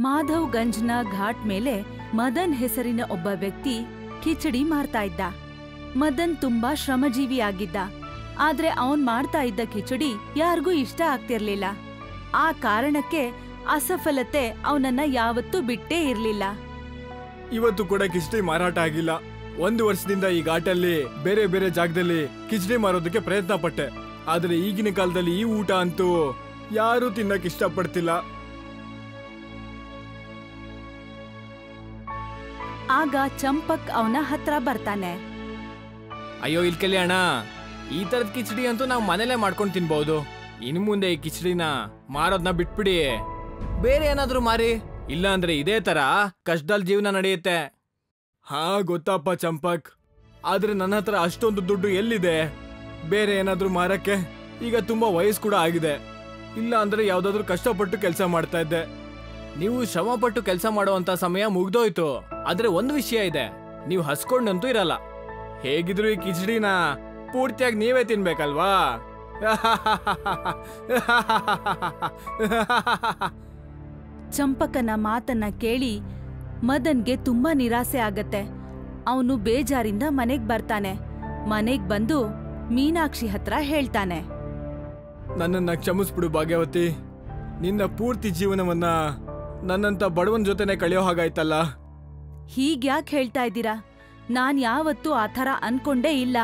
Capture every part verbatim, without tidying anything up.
ಮಾಧವ್ ಗಂಜ್ನ ಘಾಟ್ ಮೇಲೆ ಮದನ್ ಹೆಸರಿನ ಒಬ್ಬ ವ್ಯಕ್ತಿ ಕಿಚಡಿ ಮಾರ್ತಾ ಇದ್ದ. ಮದನ್ ತುಂಬಾ ಶ್ರಮಜೀವಿಯಾಗಿದ್ದ. ಆದ್ರೆ ಅವನ್ ಮಾಡ್ತಾ ಇದ್ದ ಕಿಚಡಿ ಯಾರಿಗೂ ಇಷ್ಟ ಆಗ್ತಿರ್ಲಿಲ್ಲ. ಆ ಕಾರಣಕ್ಕೆ ಅಸಫಲತೆ ಅವನನ್ನ ಯಾವತ್ತೂ ಬಿಟ್ಟೇ ಇರ್ಲಿಲ್ಲ. ಇವತ್ತು ಕೂಡ ಕಿಚಡಿ ಮಾರಾಟ ಆಗಿಲ್ಲ. ಒಂದು ವರ್ಷದಿಂದ ಈ ಘಾಟಲ್ಲಿ ಬೇರೆ ಬೇರೆ ಜಾಗದಲ್ಲಿ ಕಿಚಡಿ ಮಾರೋದಕ್ಕೆ ಪ್ರಯತ್ನ ಪಟ್ಟೆ. ಆದ್ರೆ ಈಗಿನ ಕಾಲದಲ್ಲಿ ಈ ಊಟ ಅಂತೂ ಯಾರೂ ತಿನ್ನಕ್ ಇಷ್ಟಪಡ್ತಿಲ್ಲ. ಆಗ ಚಂಪಕ್ ಅವನ ಹತ್ರ ಬರ್ತಾನೆ. ಅಯ್ಯೋ ಇಲ್ ಕೆಲಿ ಅಣ್ಣ, ಈ ತರದ ಕಿಚಡಿ ಅಂತೂ ನಾವು ಮನೇಲೆ ಮಾಡ್ಕೊಂಡು ತಿನ್ಬಹುದು. ಇನ್ ಮುಂದೆ ಈ ಕಿಚಡಿನ ಮಾರೋದ್ನ ಬಿಟ್ಬಿಡಿ, ಬೇರೆ ಏನಾದ್ರೂ ಮಾರಿ. ಇಲ್ಲ ಅಂದ್ರೆ ಇದೇ ತರ ಕಷ್ಟದಲ್ಲಿ ಜೀವನ ನಡೆಯುತ್ತೆ. ಹಾ ಗೊತ್ತಪ್ಪ ಚಂಪಕ್, ಆದ್ರೆ ನನ್ನ ಹತ್ರ ಅಷ್ಟೊಂದು ದುಡ್ಡು ಎಲ್ಲಿದೆ ಬೇರೆ ಏನಾದ್ರೂ ಮಾರಕ್ಕೆ? ಈಗ ತುಂಬಾ ವಯಸ್ಸು ಕೂಡ ಆಗಿದೆ. ಇಲ್ಲ ಅಂದ್ರೆ ಯಾವ್ದಾದ್ರು ಕಷ್ಟಪಟ್ಟು ಕೆಲಸ ಮಾಡ್ತಾ ಇದ್ದೆ. ನೀವು ಶ್ರಮ ಪಟ್ಟು ಕೆಲಸ ಮಾಡುವಂತ ಸಮಯ ಮುಗ್ದೋಯ್ತು. ಆದ್ರೆ ಒಂದು ವಿಷಯ ಇದೆ, ನೀವು ಹಸ್ಕೊಂಡಂತೂ ಇರಲ್ಲ. ಹೇಗಿದ್ರು ಈ ಕಿಚಡಿನ ಪೂರ್ತಿಯಾಗಿ ನೀವೇ ತಿನ್ಬೇಕಲ್ವಾ? ಚಂಪಕನ ಮಾತನ್ನ ಕೇಳಿ ಮದನ್ಗೆ ತುಂಬಾ ನಿರಾಸೆ ಆಗತ್ತೆ. ಅವನು ಬೇಜಾರಿಂದ ಮನೆಗ್ ಬರ್ತಾನೆ. ಮನೆಗ್ ಬಂದು ಮೀನಾಕ್ಷಿ ಹತ್ರ ಹೇಳ್ತಾನೆ, ನನ್ನನ್ನ ಕ್ಷಮಿಸ್ಬಿಡು ಭಾಗ್ಯವತಿ. ನಿನ್ನ ಪೂರ್ತಿ ಜೀವನವನ್ನ ನನ್ನಂತ ಬಡವನ್ ಜೊತೆನೆ ಕಳೆಯೋ ಹಾಗಾಯ್ತಲ್ಲ. ಹೀಗ್ಯಾಕ್ ಹೇಳ್ತಾ ಇದ್ದೀರಾ? ನಾನ್ ಯಾವತ್ತೂ ಆ ಥರ ಅನ್ಕೊಂಡೇ ಇಲ್ಲ.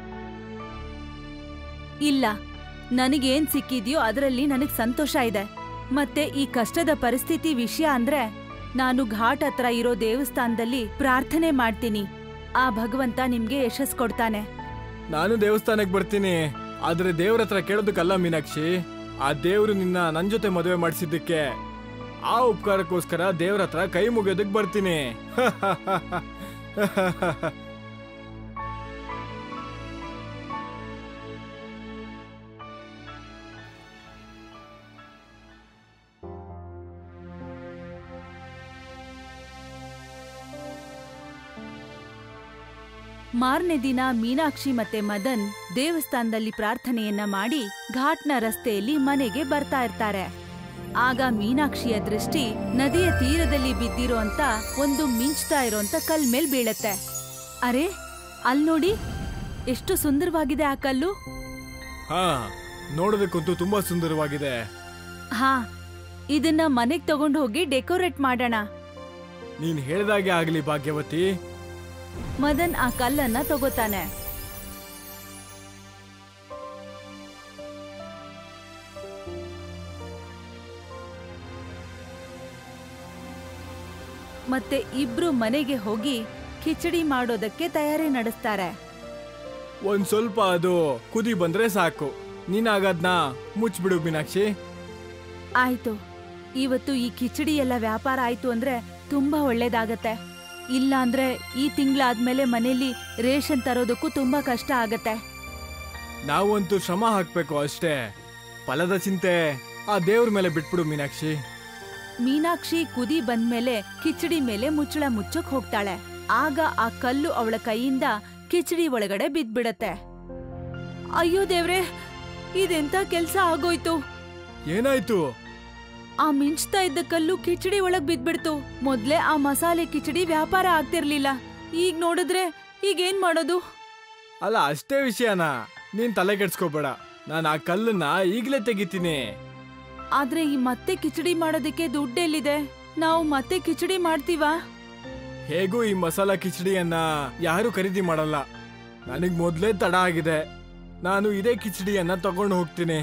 ಇಲ್ಲ, ನನಗೇನ್ ಸಿಕ್ಕಿದ್ಯೋ ಅದರಲ್ಲಿ ನನಗ್ ಸಂತೋಷ ಇದೆ. ಮತ್ತೆ ಈ ಕಷ್ಟದ ಪರಿಸ್ಥಿತಿ ವಿಷಯ ಅಂದ್ರೆ ನಾನು ಘಾಟ್ ಹತ್ರ ಇರೋ ದೇವಸ್ಥಾನದಲ್ಲಿ ಪ್ರಾರ್ಥನೆ ಮಾಡ್ತೀನಿ. ಆ ಭಗವಂತ ನಿಮ್ಗೆ ಯಶಸ್ ಕೊಡ್ತಾನೆ. ನಾನು ದೇವಸ್ಥಾನಕ್ಕೆ ಬರ್ತೀನಿ, ಆದ್ರೆ ದೇವ್ರ ಹತ್ರ ಕೇಳೋದಕ್ಕಲ್ಲ ಮೀನಾಕ್ಷಿ. ಆ ದೇವ್ರು ನಿನ್ನ ನನ್ ಜೊತೆ ಮದುವೆ ಮಾಡಿಸಿದ್ದಕ್ಕೆ ಆ ಉಪಕಾರಕ್ಕೋಸ್ಕರ ದೇವ್ರ ಹತ್ರ ಕೈ ಮುಗಿಯೋದಕ್ ಬರ್ತೀನಿ. ಮಾರನೇ ದಿನ ಮೀನಾಕ್ಷಿ ಮತ್ತೆ ಮದನ್ ದೇವಸ್ಥಾನದಲ್ಲಿ ಪ್ರಾರ್ಥನೆಯನ್ನ ಮಾಡಿ ಘಾಟ್ನ ರಸ್ತೆಯಲ್ಲಿ ಮನೆಗೆ ಬರ್ತಾ ಇರ್ತಾರೆ. ಆಗ ಮೀನಾಕ್ಷಿಯ ದೃಷ್ಟಿ ನದಿಯ ತೀರದಲ್ಲಿ ಬಿದ್ದಿರೋಂತ ಒಂದು ಮಿಂಚ್ತಾ ಇರೋಂತ ಕಲ್ ಮೇಲ್ ಬೀಳತ್ತೆ. ಅರೆ, ಅಲ್ ನೋಡಿ, ಎಷ್ಟು ಸುಂದರವಾಗಿದೆ ಆ ಕಲ್ಲು. ಹಾ, ನೋಡೋದಕ್ಕಂತೂ ತುಂಬಾ ಸುಂದರವಾಗಿದೆ. ಹಾ, ಇದನ್ನ ಮನೆಗ್ ತಗೊಂಡು ಹೋಗಿ ಡೆಕೋರೇಟ್ ಮಾಡೋಣ. ನೀನ್ ಹೇಳ್ದಾಗೆ ಆಗ್ಲಿ ಭಾಗ್ಯವತಿ. ಮದನ್ ಆ ಕಲ್ಲನ್ನ ತಗೋತಾನೆ. ಮತ್ತೆ ಇಬ್ರು ಮನೆಗೆ ಹೋಗಿ ಕಿಚಡಿ ಮಾಡೋದಕ್ಕೆ ತಯಾರಿ ನಡೆಸ್ತಾರೆ. ಒಂದ್ ಸ್ವಲ್ಪ ಅದು ಕುದಿ ಬಂದ್ರೆ ಸಾಕು. ನೀನಾಗದ್ನ ಮುಚ್ಬಿಡು ಮೀನಾಕ್ಷಿ. ಆಯ್ತು, ಇವತ್ತು ಈ ಕಿಚಡಿ ಎಲ್ಲ ವ್ಯಾಪಾರ ಆಯ್ತು ಅಂದ್ರೆ ತುಂಬಾ ಒಳ್ಳೇದಾಗತ್ತೆ. ಇಲ್ಲ ಅಂದ್ರೆ ಈ ತಿಂಗಳಾದ್ಮೇಲೆ ಮನೇಲಿ ರೇಷನ್ ತರೋದಕ್ಕೂ ತುಂಬಾ ಕಷ್ಟ ಆಗತ್ತೆ. ನಾವಂತೂ ಶ್ರಮ ಹಾಕ್ಬೇಕು ಅಷ್ಟೇ. ಫಲದ ಚಿಂತೆ ಆ ದೇವ್ರ ಮೇಲೆ ಬಿಟ್ಬಿಡು ಮೀನಾಕ್ಷಿ. ಮೀನಾಕ್ಷಿ ಕುದಿ ಬಂದ್ಮೇಲೆ ಕಿಚಡಿ ಮೇಲೆ ಮುಚ್ಚಳ ಮುಚ್ಚಕ್ ಹೋಗ್ತಾಳೆ. ಆಗ ಆ ಕಲ್ಲು ಅವಳ ಕೈಯಿಂದ ಕಿಚಡಿ ಒಳಗಡೆ ಬಿದ್ಬಿಡತ್ತೆ. ಅಯ್ಯೋ ದೇವ್ರೆ, ಇದೆಂತ ಕೆಲ್ಸ ಆಗೋಯ್ತು. ಏನಾಯ್ತು? ಆ ಮಿಂಚ್ತಾ ಇದ್ದ ಕಲ್ಲು ಕಿಚಡಿ ಒಳಗ್ ಬಿದ್ಬಿಡ್ತು. ಮೊದ್ಲೇ ಆ ಮಸಾಲೆ ಕಿಚಡಿ ವ್ಯಾಪಾರ ಆಗ್ತಿರ್ಲಿಲ್ಲ. ಈಗ ನೋಡಿದ್ರೆ ಈಗೇನ್ ಮಾಡೋದು? ಅಲ್ಲ, ಅಷ್ಟೇ ವಿಷಯನಾ? ನೀನ್ ತಲೆ ಕೆಡ್ಸ್ಕೋಬೇಡ, ನಾನು ಆ ಕಲ್ಲನ್ನ ಈಗ್ಲೇ ತೆಗಿತೀನಿ. ಆದ್ರೆ ಈ ಮತ್ತೆ ಕಿಚಡಿ ಮಾಡೋದಕ್ಕೆ ದುಡ್ಡೆಲ್ಲಿದೆ? ನಾವು ಮತ್ತೆ ಕಿಚಡಿ ಮಾಡ್ತೀವಾ? ಹೇಗೂ ಈ ಮಸಾಲಾ ಕಿಚಡಿಯನ್ನ ಯಾರು ಖರೀದಿ ಮಾಡಲ್ಲ. ನನಗ್ ಮೊದ್ಲೇ ತಡ ಆಗಿದೆ. ನಾನು ಇದೇ ಕಿಚಡಿಯನ್ನ ತಗೊಂಡು ಹೋಗ್ತೀನಿ.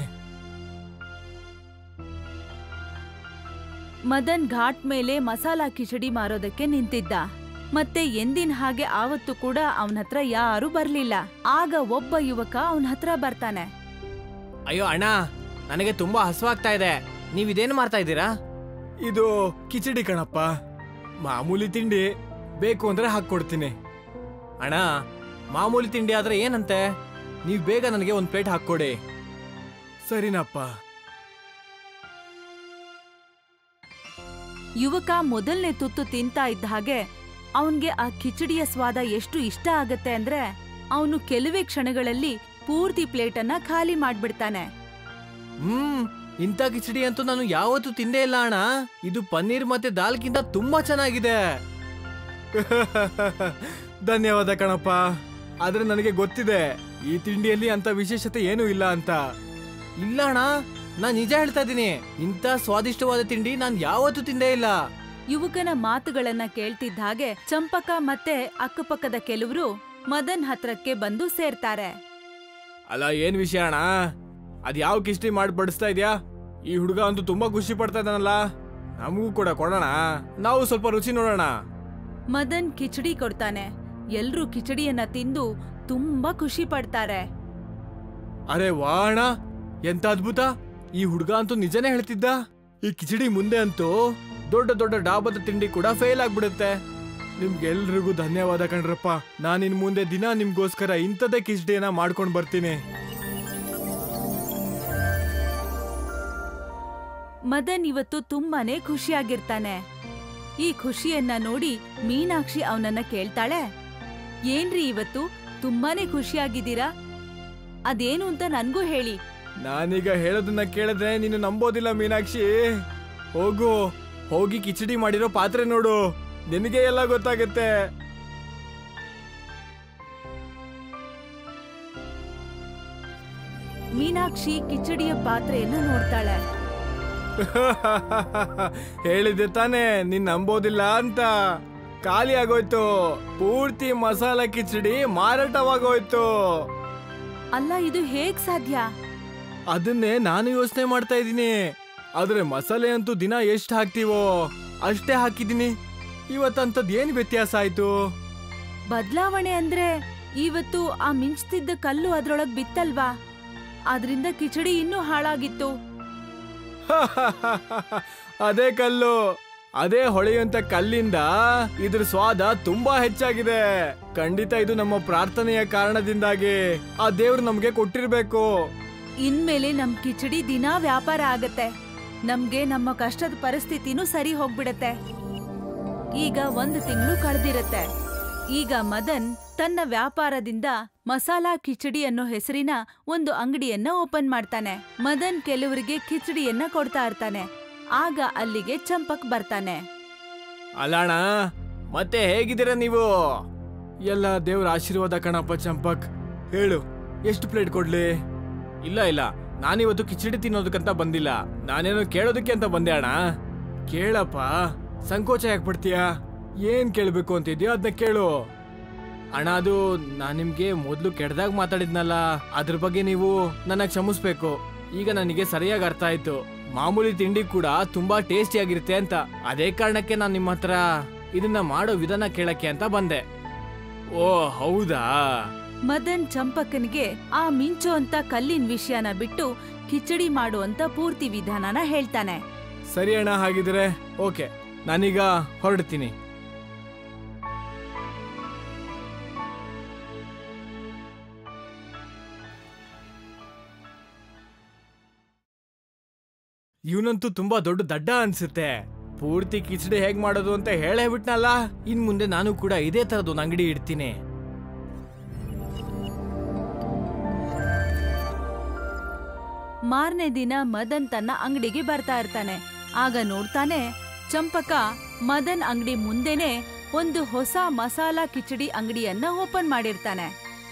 ಮದನ್ ಘಾಟ್ ಮೇಲೆ ಮಸಾಲಾ ಕಿಚಡಿ ಮಾರೋದಕ್ಕೆ ನಿಂತಿದ್ದ. ಮತ್ತೆ ಎಂದಿನ ಹಾಗೆ ಆವತ್ತು ಕೂಡ ಅವನ ಹತ್ರ ಯಾರು ಬರ್ಲಿಲ್ಲ. ಆಗ ಒಬ್ಬ ಯುವಕ ಅವನ ಹತ್ರ ಬರ್ತಾನೆ. ಅಯ್ಯೋ ಅಣ್ಣ, ನನಗೆ ತುಂಬಾ ಹಸುವಾಗ್ತಾ ಇದೆ. ನೀವಿದೇನು ಮಾಡ್ತಾ ಇದ್ದೀರಾ? ಇದು ಕಿಚಡಿ ಕಣಪ್ಪ, ಮಾಮೂಲಿ ತಿಂಡಿ. ಬೇಕು ಅಂದ್ರೆ ಹಾಕೊಡ್ತೀನಿ. ಅಣ್ಣ, ಮಾಮೂಲಿ ತಿಂಡಿ ಆದ್ರೆ ಏನಂತೆ? ನೀವ್ ಬೇಗ ನನಗೆ ಒಂದ್ ಪ್ಲೇಟ್ ಹಾಕೊಡಿ. ಸರಿನಪ್ಪ. ಯುವಕ ಮೊದಲನೇ ತುತ್ತು ತಿಂತಾ ಇದ್ದ ಹಾಗೆ ಅವನ್ಗೆ ಆ ಕಿಚಡಿಯ ಸ್ವಾದ ಎಷ್ಟು ಇಷ್ಟ ಆಗತ್ತೆ ಅಂದ್ರೆ ಅವನು ಕೆಲವೇ ಕ್ಷಣಗಳಲ್ಲಿ ಪೂರ್ತಿ ಪ್ಲೇಟನ್ನ ಖಾಲಿ ಮಾಡ್ಬಿಡ್ತಾನೆ. ಹ್ಮ್ ಇಂಥ ಕಿಚಡಿ ಅಂತೂ ನಾನು ಯಾವತ್ತೂ ತಿಂದೇ ಇಲ್ಲ ಅಣ್ಣ. ಇದು ಪನ್ನೀರ್ ಮತ್ತೆ ದಾಲ್ಗಿಂತ ತುಂಬಾ ಚೆನ್ನಾಗಿದೆ. ಧನ್ಯವಾದ ಕಣಪ್ಪ. ಆದ್ರೆ ನನಗೆ ಗೊತ್ತಿದೆ ಈ ತಿಂಡಿಯಲ್ಲಿ ಅಂತ ವಿಶೇಷತೆ ಏನೂ ಇಲ್ಲ ಅಂತ. ಇಲ್ಲ ಅಣ್ಣ, ನಾನ್ ನಿಜ ಹೇಳ್ತಾ ಇದ್ದೀನಿ. ಇಂಥ ಸ್ವಾದಿಷ್ಟವಾದ ತಿಂಡಿ ನಾನ್ ಯಾವತ್ತೂ ತಿಂದೇ ಇಲ್ಲ. ಯುವಕನ ಮಾತುಗಳನ್ನ ಕೇಳ್ತಿದ್ದ ಹಾಗೆ ಚಂಪಕ ಮತ್ತೆ ಅಕ್ಕಪಕ್ಕದ ಕೆಲವರು ಮದನ್ ಹತ್ರಕ್ಕೆ ಬಂದು ಸೇರ್ತಾರೆ. ಅಲ್ಲ, ಏನ್ ವಿಷಯ ಅಣ್ಣ? ಅದ್ ಯಾವ ಕಿಚಡಿ ಮಾಡಿ ಬಡಿಸ್ತಾ ಇದ್ಯಾ? ಈ ಹುಡುಗ ಅಂತೂ ತುಂಬಾ ಖುಷಿ ಪಡ್ತಾ ಇದ್ದಾನಲ್ಲ. ನಮಗೂ ಕೂಡ ಕೊಡೋಣ, ನಾವು ಸ್ವಲ್ಪ ರುಚಿ ನೋಡೋಣ. ಮದನ್ ಕಿಚಡಿ ಕೊಡ್ತಾನೆ. ಎಲ್ರೂ ಕಿಚಡಿಯನ್ನ ತಿಂದು ತುಂಬಾ ಖುಷಿ ಪಡ್ತಾರೆ. ಅರೆ ವಾ ಅಣ್ಣ, ಎಂತ ಅದ್ಭುತ! ಈ ಹುಡುಗ ಅಂತೂ ನಿಜನೇ ಹೇಳ್ತಿದ್ದ. ಈ ಕಿಚಡಿ ಮುಂದೆ ಅಂತೂ ದೊಡ್ಡ ದೊಡ್ಡ ಡಾಬಾದ ತಿಂಡಿ ಕೂಡ ಫೇಲ್ ಆಗ್ಬಿಡುತ್ತೆ. ನಿಮ್ಗೆಲ್ರಿಗೂ ಧನ್ಯವಾದ ಕಣ್ರಪ್ಪ. ನಾನಿನ್ ಮುಂದೆ ದಿನ ನಿಮ್ಗೋಸ್ಕರ ಇಂಥದೇ ಕಿಚಡಿಯನ್ನ ಮಾಡ್ಕೊಂಡ್ ಬರ್ತೀನಿ. ಮದನ್ ಇವತ್ತು ತುಂಬಾನೇ ಖುಷಿಯಾಗಿರ್ತಾನೆ. ಈ ಖುಷಿಯನ್ನ ನೋಡಿ ಮೀನಾಕ್ಷಿ ಅವನನ್ನ ಕೇಳ್ತಾಳೆ, ಏನ್ರಿ ಇವತ್ತು ತುಂಬಾನೇ ಖುಷಿಯಾಗಿದ್ದೀರಾ? ಅದೇನು ಅಂತ ನನ್ಗೂ ಹೇಳಿ. ನಾನೀಗ ಹೇಳೋದನ್ನ ಕೇಳಿದ್ರೆ ನೀನು ನಂಬೋದಿಲ್ಲ ಮೀನಾಕ್ಷಿ. ಹೋಗು, ಹೋಗಿ ಕಿಚಡಿ ಮಾಡಿರೋ ಪಾತ್ರೆ ನೋಡು, ನಿನಗೆ ಎಲ್ಲ ಗೊತ್ತಾಗುತ್ತೆ. ಮೀನಾಕ್ಷಿ ಕಿಚಡಿಯ ಪಾತ್ರೆಯನ್ನ ನೋಡ್ತಾಳೆ. ಹೇಳಿದೆ ತಾನೇ ನೀನ್ ನಂಬೋದಿಲ್ಲ ಅಂತ. ಖಾಲಿ ಆಗೋಯ್ತು. ಪೂರ್ತಿ ಮಸಾಲ ಕಿಚಡಿ ಮಾರಾಟವಾಗೋಯ್ತು. ಅಲ್ಲ, ಇದು ಹೇಗ್ ಸಾಧ್ಯ? ಅದನ್ನೇ ನಾನು ಯೋಚನೆ ಮಾಡ್ತಾ ಇದ್ದೀನಿ. ಆದ್ರೆ ಮಸಾಲೆ ಅಂತೂ ದಿನ ಎಷ್ಟು ಹಾಕ್ತಿವೋ ಅಷ್ಟೇ ಹಾಕಿದೀನಿ. ಇವತ್ತಂತದ್ ಏನ್ ವ್ಯತ್ಯಾಸ ಆಯ್ತು? ಬದಲಾವಣೆ ಅಂದ್ರೆ ಇವತ್ತು ಆ ಮಿಂಚ್ತಿದ್ದ ಕಲ್ಲು ಅದ್ರೊಳಗ್ ಬಿತ್ತಲ್ವಾ, ಅದ್ರಿಂದ ಕಿಚಡಿ ಇನ್ನೂ ಹಾಳಾಗಿತ್ತು. ಅದೇ ಕಲ್ಲು, ಅದೇ ಹೊಳೆಯುವಂತ ಕಲ್ಲಿಂದ ಇದ್ರ ಸ್ವಾದ ತುಂಬಾ ಹೆಚ್ಚಾಗಿದೆ. ಖಂಡಿತ ಇದು ನಮ್ಮ ಪ್ರಾರ್ಥನೆಯ ಕಾರಣದಿಂದಾಗಿ ಆ ದೇವ್ರು ನಮ್ಗೆ ಕೊಟ್ಟಿರ್ಬೇಕು. ಇನ್ಮೇಲೆ ನಮ್ ಕಿಚಡಿ ದಿನಾ ವ್ಯಾಪಾರ ಆಗತ್ತೆ. ನಮ್ಗೆ ನಮ್ಮ ಕಷ್ಟದ ಪರಿಸ್ಥಿತಿನೂ ಸರಿ ಹೋಗ್ಬಿಡತ್ತೆ. ಈಗ ಒಂದು ತಿಂಗಳು ಕಳೆದಿರತ್ತೆ. ಈಗ ಮದನ್ ತನ್ನ ವ್ಯಾಪಾರದಿಂದ ಮಸಾಲಾ ಕಿಚಡಿ ಅನ್ನೋ ಹೆಸರಿನ ಒಂದು ಅಂಗಡಿಯನ್ನ ಓಪನ್ ಮಾಡ್ತಾನೆ. ಮದನ್ ಕೆಲವರಿಗೆ ಕಿಚಡಿಯನ್ನ ಕೊಡ್ತಾ ಇರ್ತಾನೆ. ಆಗ ಅಲ್ಲಿಗೆ ಚಂಪಕ್ ಬರ್ತಾನೆ. ಅಲ್ಲಣ್ಣ, ಮತ್ತೆ ಹೇಗಿದ್ದೀರಾ ನೀವು? ಎಲ್ಲ ದೇವ್ರ ಆಶೀರ್ವಾದ ಕಣಪ್ಪ ಚಂಪಕ್. ಹೇಳು, ಎಷ್ಟು ಪ್ಲೇಟ್ ಕೊಡ್ಲಿ? ಇಲ್ಲ ಇಲ್ಲ, ನಾನಿವತ್ತು ಕಿಚಡಿ ತಿನ್ನೋದಕ್ಕಂತ ಬಂದಿಲ್ಲ. ನಾನೇನೋ ಕೇಳೋದಕ್ಕೆ ಅಂತ ಬಂದೆ ಅಣ್ಣ. ಕೇಳಪ್ಪ, ಸಂಕೋಚ ಯಾಕೆ ಪಡ್ತೀಯಾ? ಏನ್ ಕೇಳ್ಬೇಕು ಅಂತಿದ್ಯೋ ಅದನ್ನ ಕೇಳು. ಅಣ್ಣ, ಅದು ನಾನ್ ನಿಮ್ಗೆ ಮೊದ್ಲು ಕೆಡ್ದಾಗ ಮಾತಾಡಿದ್ನಲ್ಲ, ಅದ್ರ ಬಗ್ಗೆ ನೀವು ನನ್ನ ಕ್ಷಮಿಸ್ಬೇಕು. ಈಗ ನನಗೆ ಸರಿಯಾಗಿ ಅರ್ಥ ಆಯ್ತು. ಮಾಮೂಲಿ ತಿಂಡಿ ಕೂಡ ತುಂಬಾ ಟೇಸ್ಟಿ ಆಗಿರುತ್ತೆ ಅಂತ. ಅದೇ ಕಾರಣಕ್ಕೆ ನಾನು ನಿಮ್ಮ ಹತ್ರ ಇದನ್ನ ಮಾಡೋ ವಿಧಾನ ಕೇಳಕ್ಕೆ ಅಂತ ಬಂದೆ. ಓ ಹೌದಾ? ಮದನ್ ಚಂಪಕನಿಗೆ ಆ ಮಿಂಚು ಅಂತ ಕಲ್ಲಿನ ವಿಷಯನ ಬಿಟ್ಟು ಕಿಚಡಿ ಮಾಡುವಂತ ಪೂರ್ತಿ ವಿಧಾನನ ಹೇಳ್ತಾನೆ. ಸರಿ ಅಣ್ಣ, ಹಾಗಿದ್ರೆ ಓಕೆ, ನಾನೀಗ ಹೊರಡ್ತೀನಿ. ಇವನಂತೂ ತುಂಬಾ ದೊಡ್ಡ ದಡ್ಡ ಅನ್ಸುತ್ತೆ. ಪೂರ್ತಿ ಕಿಚಡಿ ಹೇಗ್ ಮಾಡೋದು ಅಂತ ಹೇಳೇ ಬಿಟ್ನಲ್ಲ. ಇನ್ ಮುಂದೆ ನಾನು ಕೂಡ ಇದೇ ತರದೊಂದು ಅಂಗಡಿ ಇಡ್ತೀನಿ. ಮಾರನೇ ದಿನ ಮದನ್ ತನ್ನ ಅಂಗಡಿಗೆ ಬರ್ತಾ ಇರ್ತಾನೆ. ಆಗ ನೋಡ್ತಾನೆ, ಚಂಪಕ ಮದನ್ ಅಂಗಡಿ ಮುಂದೆನೆ ಒಂದು ಹೊಸ ಮಸಾಲಾ ಕಿಚಡಿ ಅಂಗಡಿಯನ್ನ ಓಪನ್ ಮಾಡಿರ್ತಾನೆ.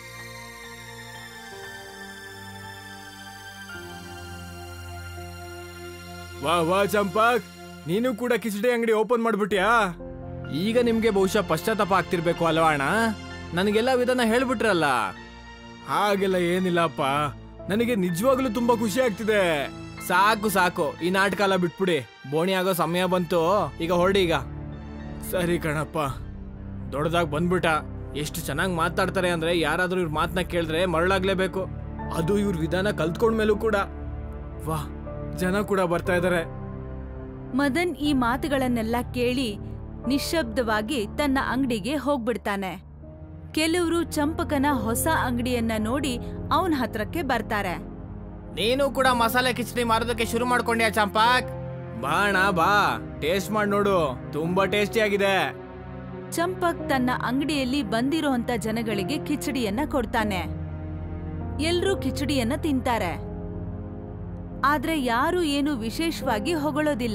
ವಾ ವಾ ಚಂಪಕ್, ನೀನು ಕೂಡ ಕಿಚಡಿ ಅಂಗಡಿ ಓಪನ್ ಮಾಡ್ಬಿಟ್ಯಾ? ಈಗ ನಿಮ್ಗೆ ಬಹುಶಃ ಪಶ್ಚಾತ್ತಾಪ ಆಗ್ತಿರ್ಬೇಕು ಅಲ್ವಾ ಅಣ್ಣ? ನನಗೆಲ್ಲ ವಿಧಾನ ಹೇಳ್ಬಿಟ್ರಲ್ಲ. ಹಾಗೆಲ್ಲ ಏನಿಲ್ಲಪ್ಪ, ನನಗೆ ನಿಜವಾಗ್ಲೂ ತುಂಬಾ ಖುಷಿ ಆಗ್ತಿದೆ. ಸಾಕು ಸಾಕು, ಈ ನಾಟಕ ಎಲ್ಲ ಬಿಟ್ಬಿಡಿ. ಬೋಣಿ ಆಗೋ ಸಮಯ ಬಂತು, ಈಗ ಹೊರಡಿ ಈಗ. ಸರಿ ಕಣಪ್ಪ, ದೊಡ್ಡದಾಗ್ ಬಂದ್ಬಿಟ್ಟ. ಎಷ್ಟು ಚೆನ್ನಾಗಿ ಮಾತಾಡ್ತಾರೆ ಅಂದ್ರೆ ಯಾರಾದ್ರೂ ಇವ್ರ ಮಾತನ್ನ ಕೇಳಿದ್ರೆ ಮರಳಾಗ್ಲೇಬೇಕು. ಅದು ಇವ್ರ ವಿಧಾನ ಕಲ್ತ್ಕೊಂಡ್ಮೇಲೂ ಕೂಡ. ವಾಹ್, ಜನ ಕೂಡ ಬರ್ತಾ ಇದಾರೆ. ಮದನ್ ಈ ಮಾತುಗಳನ್ನೆಲ್ಲ ಕೇಳಿ ನಿಶ್ಶಬ್ದವಾಗಿ ತನ್ನ ಅಂಗಡಿಗೆ ಹೋಗ್ಬಿಡ್ತಾನೆ. ಕೆಲವರು ಚಂಪಕನ ಹೊಸ ಅಂಗಡಿಯನ್ನ ನೋಡಿ ಅವನ ಹತ್ರಕ್ಕೆ ಬರ್ತಾರೆ. ನೀನು ಕೂಡ ಮಸಾಲೆ ಕಿಚಡಿ ಮಾರೋದಕ್ಕೆ ಶುರು ಮಾಡ್ಕೊಂಡ್ಯಾ ಚಂಪಕ್? ಬಾ ಅಣ್ಣ ಬಾ, ಟೇಸ್ಟ್ ಮಾಡಿ ನೋಡು, ತುಂಬಾ ಟೇಸ್ಟಿ ಆಗಿದೆ. ಚಂಪಕ್ ತನ್ನ ಅಂಗಡಿಯಲ್ಲಿ ಬಂದಿರೋಂತ ಜನಗಳಿಗೆ ಕಿಚಡಿಯನ್ನ ಕೊಡ್ತಾನೆ. ಎಲ್ರೂ ಕಿಚಡಿಯನ್ನ ತಿಂತಾರೆ. ಆದ್ರೆ ಯಾರು ಏನು ವಿಶೇಷವಾಗಿ ಹೊಗಳೋದಿಲ್ಲ.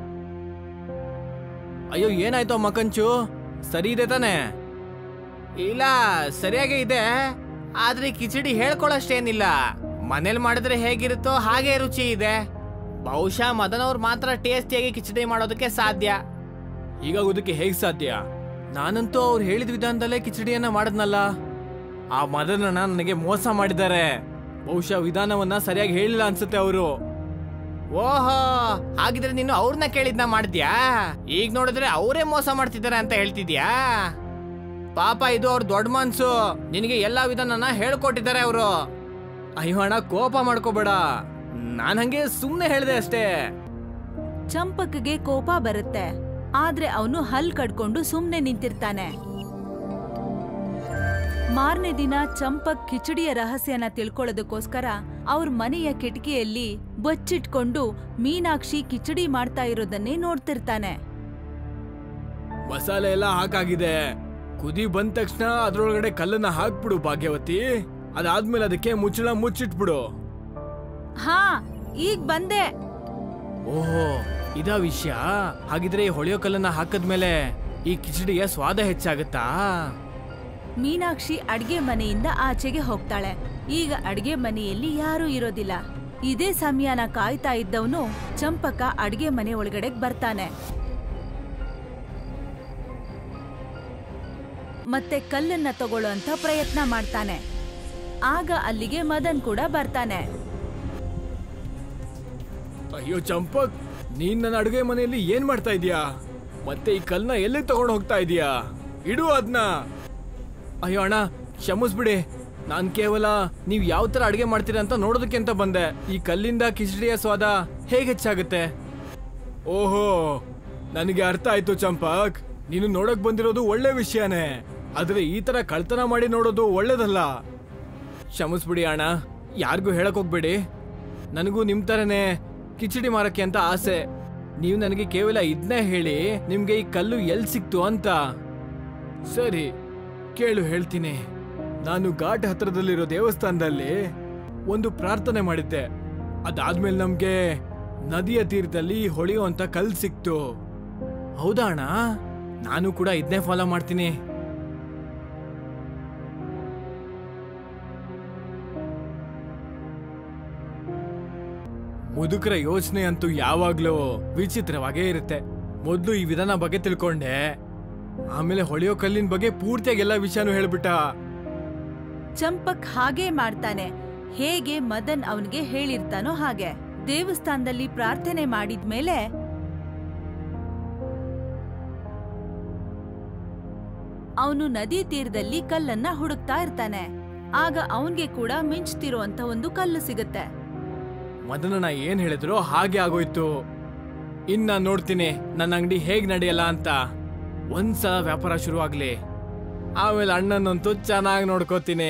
ಅಯ್ಯೋ ಏನಾಯ್ತು ಮಕಂಚು, ಸರಿ ಇದೆ ತಾನೆ? ಇಲ್ಲ, ಸರಿಯಾಗೇ ಇದೆ. ಆದ್ರೆ ಕಿಚಡಿ ಹೇಳ್ಕೊಳ್ಳೋಷ್ಟೇನಿಲ್ಲ. ಮನೇಲಿ ಮಾಡಿದ್ರೆ ಹೇಗಿರುತ್ತೋ ಹಾಗೆ ರುಚಿ ಇದೆ. ಬಹುಶಃ ಮದನ್ ಅವ್ರು ಮಾತ್ರ ಟೇಸ್ಟಿಯಾಗಿ ಕಿಚಡಿ ಮಾಡೋದಕ್ಕೆ ಸಾಧ್ಯ. ಹೀಗಾಗೋದಕ್ಕೆ ಹೇಗ್ ಸಾಧ್ಯ? ನಾನಂತೂ ಅವ್ರು ಹೇಳಿದ ವಿಧಾನದಲ್ಲೇ ಕಿಚಡಿಯನ್ನ ಮಾಡದ್ನಲ್ಲ. ಆ ಮದನನ್ನ ನನಗೆ ಮೋಸ ಮಾಡಿದ್ದಾರೆ. ಬಹುಶಃ ವಿಧಾನವನ್ನ ಸರಿಯಾಗಿ ಹೇಳಿಲ್ಲ ಅನ್ಸುತ್ತೆ ಅವರು. ಓಹೋ, ಹಾಗಿದ್ರೆ ನೀನು ಅವ್ರನ್ನ ಕೇಳಿದ್ನ ಮಾಡಿದ್ಯಾ? ಈಗ ನೋಡಿದ್ರೆ ಅವರೇ ಮೋಸ ಮಾಡ್ತಿದ್ದಾರೆ ಅಂತ ಹೇಳ್ತಿದ್ಯಾ? ಪಾಪ, ಇದು ಅವ್ರ ದೊಡ್ಡ ಮನ್ಸು. ನಿನಗೆ ಎಲ್ಲಾ ವಿಧಾನನ ಹೇಳ್ಕೊಟ್ಟಿದ್ದಾರೆ ಅವರು. ಅಯ್ಯೋ ಅಣ್ಣ, ಕೋಪ ಮಾಡ್ಕೋಬೇಡ. ನಾನ್ ಹಂಗೆ ಸುಮ್ನೆ ಹೇಳ್ದೆ ಅಷ್ಟೇ. ಚಂಪಕ್ಗೆ ಕೋಪ ಬರುತ್ತೆ, ಆದ್ರೆ ಅವನು ಹಲ್ ಕಡ್ಕೊಂಡು ಸುಮ್ನೆ ನಿಂತಿರ್ತಾನೆ. ಮಾರನೇ ದಿನ ಚಂಪಕ್ ಕಿಚಡಿಯ ರಹಸ್ಯನ ತಿಳ್ಕೊಳ್ಳೋದಕ್ಕೋಸ್ಕರ ಅವ್ರ ಮನೆಯ ಕಿಟಕಿಯಲ್ಲಿ ಬಚ್ಚಿಟ್ಕೊಂಡು ಮೀನಾಕ್ಷಿ ಕಿಚಡಿ ಮಾಡ್ತಾ ಇರೋದನ್ನೇ ನೋಡ್ತಿರ್ತಾನೆ. ಮಸಾಲೆ ಎಲ್ಲ ಹಾಕಾಗಿದೆ. ಕುದಿ ಬಂದ ತಕ್ಷಣ ಅದ್ರೊಳಗಡೆ ಕಲ್ಲನ್ನ ಹಾಕ್ಬಿಡು ಭಾಗ್ಯವತಿ. ಅದಾದ್ಮೇಲೆ ಅದಕ್ಕೆ ಮುಚ್ಚಳ ಮುಚ್ಚಿಟ್ಬಿಡು. ಹಾ, ಈಗ ಬಂದೆ. ಓಹೋ, ಇದಾ ವಿಷಯ. ಹಾಗಿದ್ರೆ ಈ ಹೊಳೆಯೋ ಕಲ್ಲನ್ನ ಹಾಕದ್ಮೇಲೆ ಈ ಕಿಚಡಿಯ ಸ್ವಾದ ಹೆಚ್ಚಾಗತ್ತಾ? ಮೀನಾಕ್ಷಿ ಅಡ್ಗೆ ಮನೆಯಿಂದ ಆಚೆಗೆ ಹೋಗ್ತಾಳೆ. ಈಗ ಅಡ್ಗೆ ಮನೆಯಲ್ಲಿ ಯಾರೂ ಇರೋದಿಲ್ಲ. ಇದೇ ಸಮಯನ ಕಾಯ್ತಾ ಇದ್ದವನು ಚಂಪಕ ಅಡ್ಗೆ ಮನೆ ಒಳಗಡೆ ಬರ್ತಾನೆ. ಮತ್ತೆ ಕಲ್ಲನ್ನ ತಗೊಳ್ಳೋ ಅಂತ ಪ್ರಯತ್ನ ಮಾಡ್ತಾನೆ. ಆಗ ಅಲ್ಲಿಗೆ ಮದನ್ ಕೂಡ ಬರ್ತಾನೆ. ಅಯ್ಯೋ ಚಂಪಕ್, ನೀನ್ ನನ್ನ ಅಡುಗೆ ಮನೆಯಲ್ಲಿ ಏನ್ ಮಾಡ್ತಾ ಇದೀಯಾ? ಮತ್ತೆ ಈ ಕಲ್ಲನ್ನ ಎಲ್ಲಿ ತಗೊಂಡು ಹೋಗ್ತಾ ಇದೀಯಾ? ಇಡು ಅದ್ನ. ಅಯ್ಯೋ ಅಣ್ಣ, ಕ್ಷಮಿಸ್ಬಿಡಿ. ನಾನ್ ಕೇವಲ ನೀವ್ ಯಾವ ತರ ಅಡುಗೆ ಮಾಡ್ತೀರಾ ಅಂತ ನೋಡೋದಕ್ಕೆ ಅಂತ ಬಂದೆ. ಈ ಕಲ್ಲಿಂದ ಕಿಚಡಿಯ ಸ್ವಾದ ಹೇಗೆ ಹೆಚ್ಚಾಗುತ್ತೆ? ಓಹೋ, ನನಗೆ ಅರ್ಥ ಆಯ್ತು ಚಂಪಕ್. ನೀನು ನೋಡಕ್ ಬಂದಿರೋದು ಒಳ್ಳೆ ವಿಷಯನೇ. ಆದ್ರೆ ಈ ತರ ಕಳ್ತನ ಮಾಡಿ ನೋಡೋದು ಒಳ್ಳೇದಲ್ಲ. ಕ್ಷಮಿಸ್ಬಿಡಿ ಅಣ್ಣ, ಯಾರಿಗೂ ಹೇಳಕ್ ಹೋಗ್ಬೇಡಿ. ನನಗೂ ನಿಮ್ ತರನೇ ಕಿಚಡಿ ಮಾರಕ್ಕೆ ಅಂತ ಆಸೆ. ನೀವು ನನಗೆ ಕೇವಲ ಇದನ್ನೇ ಹೇಳಿ ನಿಮ್ಗೆ ಈ ಕಲ್ಲು ಎಲ್ಲಿ ಸಿಕ್ತು ಅಂತ. ಸರಿ, ಕೇಳು, ಹೇಳ್ತೀನಿ. ನಾನು ಘಾಟ್ ಹತ್ರದಲ್ಲಿರೋ ದೇವಸ್ಥಾನದಲ್ಲಿ ಒಂದು ಪ್ರಾರ್ಥನೆ ಮಾಡಿದ್ದೆ. ಅದಾದ್ಮೇಲೆ ನಮ್ಗೆ ನದಿಯ ತೀರದಲ್ಲಿ ಹೊಳೆಯುವಂತ ಕಲ್ಲು ಸಿಕ್ತು. ಹೌದಾ ಅಣ್ಣ? ನಾನು ಕೂಡ ಇದನ್ನೇ ಫಾಲೋ ಮಾಡ್ತೀನಿ. ಮುದುಕರ ಯೋಚನೆ ಅಂತೂ ಯಾವಾಗ್ಲೂ ವಿಚಿತ್ರವಾಗೇ ಇರುತ್ತೆ. ಮೊದ್ಲು ಈ ವಿಧಾನ ಬಗ್ಗೆ ತಿಳ್ಕೊಂಡೆ, ಆಮೇಲೆ ಹೊಳೆಯೋ ಕಲ್ಲಿನ ಬಗ್ಗೆ ಪೂರ್ತಿಯಾಗಿ ಎಲ್ಲ ವಿಷಯನೂ ಹೇಳ್ಬಿಟ್ಟ. ಚಂಪಕ್ ಹಾಗೇ ಮಾಡ್ತಾನೆ, ಹೇಗೆ ಮದನ್ ಅವನಿಗೆ ಹೇಳಿರ್ತಾನೋ ಹಾಗೆ. ದೇವಸ್ಥಾನದಲ್ಲಿ ಪ್ರಾರ್ಥನೆ ಮಾಡಿದ್ಮೇಲೆ ಅವನು ನದಿ ತೀರದಲ್ಲಿ ಕಲ್ಲನ್ನ ಹುಡುಕ್ತಾ ಇರ್ತಾನೆ. ಆಗ ಅವನ್ಗೆ ಕೂಡ ಮಿಂಚ್ತಿರುವಂತ ಒಂದು ಕಲ್ಲು ಸಿಗುತ್ತೆ. ಮದನಣ್ಣ ಏನ್ ಹೇಳಿದ್ರು ಹಾಗೆ ಆಗೋಯ್ತು. ಇನ್ನ ನೋಡ್ತೀನಿ ನನ್ನ ಅಂಗಡಿ ಹೇಗ್ ನಡೆಯಲ್ಲ ಅಂತ. ಒಂದ್ಸಲ ವ್ಯಾಪಾರ ಶುರು ಆಗ್ಲಿ, ಆಮೇಲೆ ಅಣ್ಣನಂತೂ ಚೆನ್ನಾಗಿ ನೋಡ್ಕೋತೀನಿ.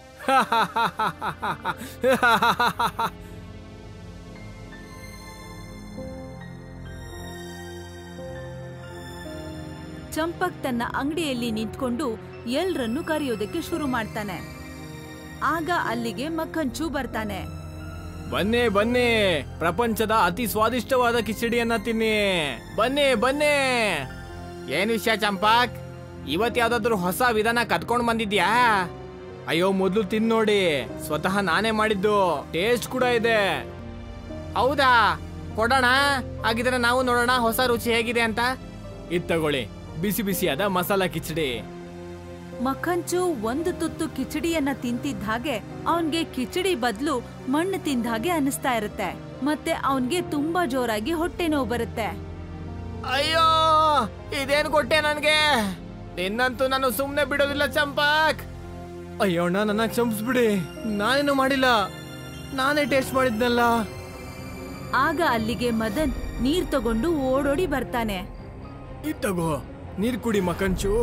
ಚಂಪಕ್ ತನ್ನ ಅಂಗಡಿಯಲ್ಲಿ ನಿಂತ್ಕೊಂಡು ಎಲ್ರನ್ನು ಕರೆಯೋದಕ್ಕೆ ಶುರು ಮಾಡ್ತಾನೆ. ಆಗ ಅಲ್ಲಿಗೆ ಮಕ್ಕಂಚು ಬರ್ತಾನೆ. ಬನ್ನಿ ಬನ್ನಿ, ಪ್ರಪಂಚದ ಅತಿ ಸ್ವಾದಿಷ್ಟವಾದ ಕಿಚಡಿಯನ್ನ ತಿನ್ನಿ. ಬನ್ನಿ ಬನ್ನಿ. ಏನ್ ವಿಷಯ ಚಂಪಕ್, ಇವತ್ ಯಾವ್ದಾದ್ರು ಹೊಸ ವಿಧಾನ ಕತ್ಕೊಂಡ್ ಬಂದಿದ್ಯಾ? ಅಯ್ಯೋ, ಮೊದ್ಲು ತಿನ್ ನೋಡಿ. ಸ್ವತಃ ನಾನೇ ಮಾಡಿದ್ದು, ಟೇಸ್ಟ್ ಕೂಡ ಇದೆ. ಹೌದಾ? ಕೊಡೋಣ. ಹಾಗಿದ್ರೆ ನಾವು ನೋಡೋಣ ಹೊಸ ರುಚಿ ಹೇಗಿದೆ ಅಂತ. ಇದ್ ತಗೊಳ್ಳಿ, ಬಿಸಿ ಬಿಸಿಯಾದ ಮಸಾಲಾ ಕಿಚಡಿ. ಮಕ್ಕಂಚು ಒಂದು ತುತ್ತು ಕಿಚಡಿಯನ್ನ ತಿಂತಿದ್ದ ಹಾಗೆ ಅವನ್ಗೆ ಕಿಚಡಿ ಬದಲು ಮಣ್ಣು ತಿಂದ ಹಾಗೆ ಅನಿಸ್ತಾ ಇರುತ್ತೆ. ಮತ್ತೆ ಅವನ್ಗೆ ತುಂಬಾ ಜೋರಾಗಿ ಹೊಟ್ಟೆ ನೋವು ಬರುತ್ತೆ. ಅಯ್ಯೋ, ಇದೇನ್ ಕೊಟ್ಟೆ ನನ್ಗೆ? ನಿನ್ನಂತೂ ನಾನು ಸುಮ್ನೆ ಬಿಡೋದಿಲ್ಲ ಚಂಪಕ್. ಅಯ್ಯೋ ಅಣ್ಣ, ನನ್ನ ಕ್ಷಮಿಸ್ಬಿಡಿ. ನಾನೇನು ಮಾಡಿಲ್ಲ, ನಾನೇ ಟೇಸ್ಟ್ ಮಾಡಿದ್ನಲ್ಲ. ಆಗ ಅಲ್ಲಿಗೆ ಮದನ್ ನೀರ್ ತಗೊಂಡು ಓಡೋಡಿ ಬರ್ತಾನೆ. ಇದ್ ತಗೋ, ನೀರ್ ಕುಡಿ ಮಕಂಚು.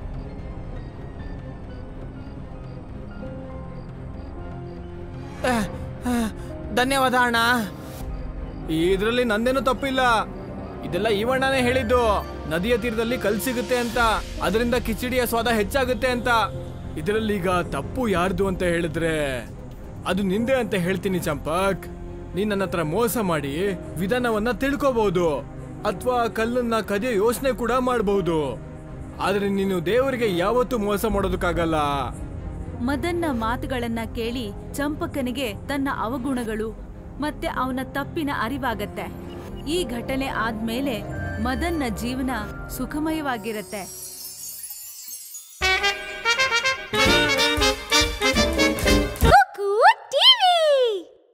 ಧನ್ಯವಾದ ಅಣ್ಣ. ಇದ್ರಲ್ಲಿ ನಂದೇನು ತಪ್ಪಿಲ್ಲ. ಇದೆಲ್ಲ ಇವಣ್ಣನೇ ಹೇಳಿದ್ದು. ನದಿಯ ತೀರದಲ್ಲಿ ಕಲ್ ಸಿಗುತ್ತೆ ಅಂತ, ಅದರಿಂದ ಕಿಚಡಿಯ ಸ್ವಾದ ಹೆಚ್ಚಾಗುತ್ತೆ ಅಂತ. ಇದರಲ್ಲಿ ಈಗ ತಪ್ಪು ಯಾರ್ದು ಅಂತ ಹೇಳಿದ್ರೆ ಅದು ನಿಂದೆ ಅಂತ ಹೇಳ್ತೀನಿ ಚಂಪಕ್. ನೀನ್ ನನ್ನ ಹತ್ರ ಮೋಸ ಮಾಡಿ ವಿಧಾನವನ್ನ ತಿಳ್ಕೋಬಹುದು ಅಥವಾ ಕಲ್ಲನ್ನ ಕದಿಯೋ ಯೋಚನೆ ಕೂಡ ಮಾಡಬಹುದು. ಆದ್ರೆ ನೀನು ದೇವರಿಗೆ ಯಾವತ್ತೂ ಮೋಸ ಮಾಡೋದಕ್ಕಾಗಲ್ಲ. ಮದನ್ನ ಮಾತುಗಳನ್ನ ಕೇಳಿ ಚಂಪಕನಿಗೆ ತನ್ನ ಅವಗುಣಗಳು ಮತ್ತೆ ಅವನ ತಪ್ಪಿನ ಅರಿವಾಗತ್ತೆ. ಈ ಘಟನೆ ಆದ್ಮೇಲೆ ಮದನ್ನ ಜೀವನ ಸುಖಮಯವಾಗಿರತ್ತೆ.